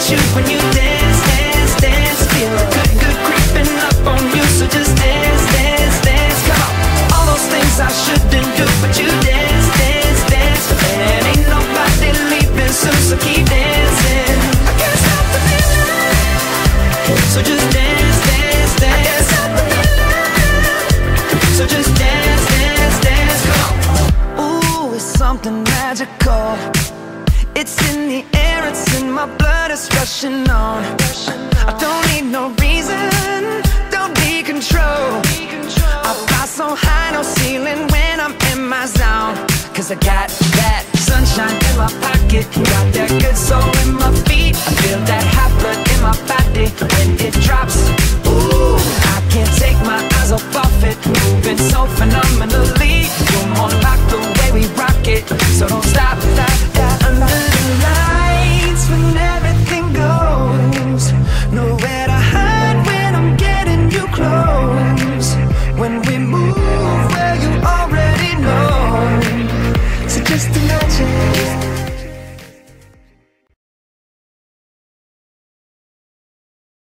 you when you dance, dance, dance. Feel good, good creeping up on you. So just dance, dance, dance. Come on. All those things I shouldn't do, but you dance, dance, dance. And ain't nobody leaving soon, so keep dancing. I can't stop the feeling. So just dance, dance, dance. I can't stop the feeling. So just dance, dance, dance. Come on. Ooh, it's something magical. It's in the air, it's in my blood, it's rushing on. I don't need no reason, don't be control. I fly so high, no ceiling when I'm in my zone. Cause I got that sunshine in my pocket, got that good soul in my feet. I feel that hot blood in my body when it drops. Ooh, I can't take my eyes off of it, moving so phenomenally. You're more like the way we rock it, so don't stop, stop, stop. Under the lights when everything goes, nowhere to hide when I'm getting you close. When we move